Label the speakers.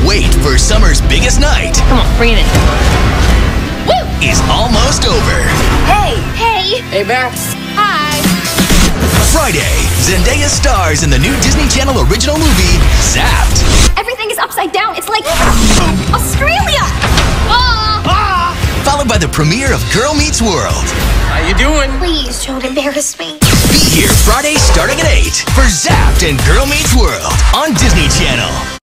Speaker 1: wait for summer's biggest night
Speaker 2: Come on, bring it in. Woo!
Speaker 1: is almost over.
Speaker 2: Hey! Hey!
Speaker 3: Hey, Bear.
Speaker 2: Hi!
Speaker 1: Friday, Zendaya stars in the new Disney Channel original movie, Zapped.
Speaker 4: Everything is upside down. It's like Australia!
Speaker 1: Followed by the premiere of Girl Meets World.
Speaker 3: How you doing?
Speaker 4: Please don't embarrass me.
Speaker 1: Be here Friday starting at 8 for Zapped and Girl Meets World on Disney Channel.